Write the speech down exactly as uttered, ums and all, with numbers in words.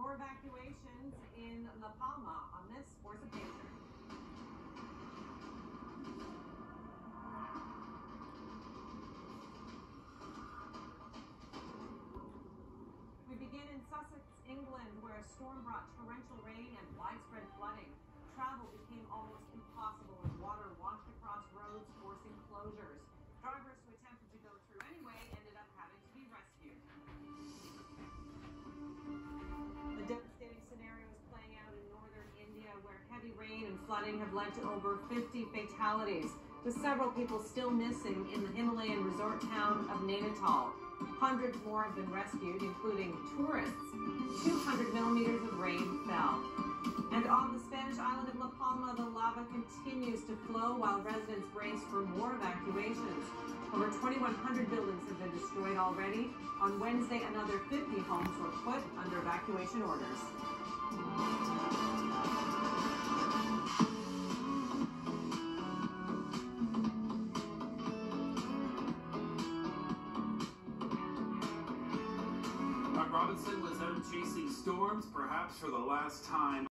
More evacuations in La Palma on this Force of Nature. We begin in Sussex, England, where a storm brought torrential rain and widespread flooding. Travel became almost impossible as water washed across roads, forcing closures. Drivers who attempted to go through anyway ended up having to be rescued. The devastating scenario is playing out in northern India, where heavy rain and flooding have led to over fifty fatalities, with several people still missing in the Himalayan resort town of Nainital. Hundreds more have been rescued, including tourists. two hundred millimeters of rain fell. And on the Spanish island of La Palma, the lava continues to flow while residents brace for more evacuations. Over twenty-one hundred buildings have been destroyed already. On Wednesday, another fifty homes were put under evacuation orders. Robinson was out chasing storms, perhaps for the last time.